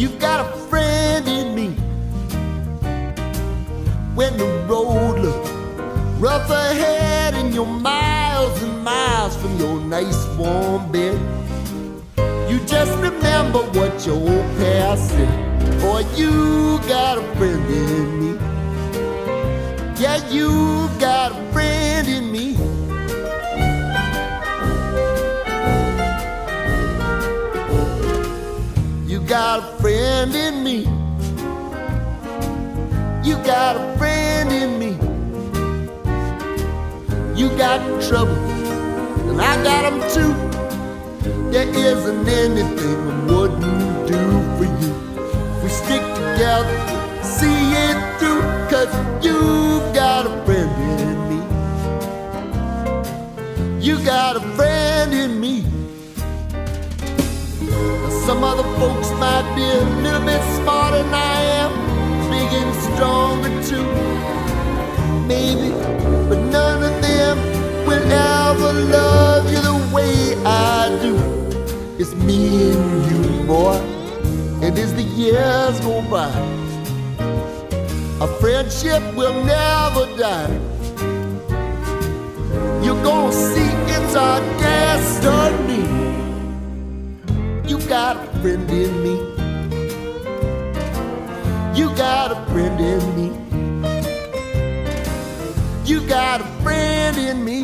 You've got a friend in me. When the road looks rough ahead and you're miles and miles from your nice warm bed, you just remember what your old past said. Boy, you got a friend in me. Yeah, you got a friend in me. You got a friend in me. You got a friend in me. You got trouble, and I got them too. There isn't anything I wouldn't do for you. We stick together, see it through, 'cause you've got a friend in me. You got a friend in me. Now, some other folks might be a little bit smarter than I am, big and stronger too, maybe, but none of them will ever love you the way I do. It's me and you, boy, and as the years go by, our friendship will never die. You're gonna see it's our destiny. You got a friend in me. You got a friend in me. You got a friend in me.